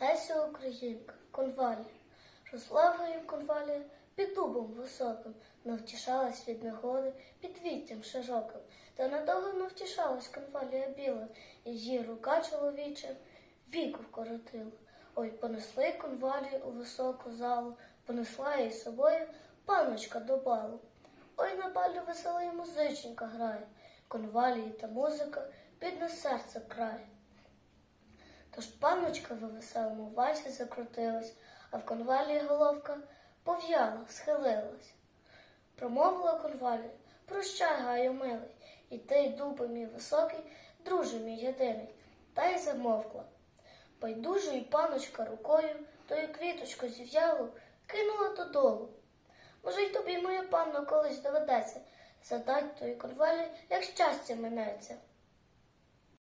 Леся Українка, конвалія. Росла в гаю конвалія під дубом високим, навтішалась від негоди під віттям широким. Та недовго навтішалась конвалія біла, і її рука чоловіча віку вкоротила. Ой, понесли конвалію у високу залу, понесла її собою панночка до балу. Ой, на балю веселий музиченька грає, конвалії та музика бідне серце крає. Тож панночка в веселому вальсі закрутилась, а в конвалії головка пов'яла, схилилась. Промовила конвалія: прощай, гаю милий, і ти, дубе мій високий, друже мій єдиний. Та й замовкла. Байдужою панночка рукою тою квіточку зів'ялу кинула додолу. Може, й тобі, моя панно, колись доведеться задать тої конвалії, як щастя минеться.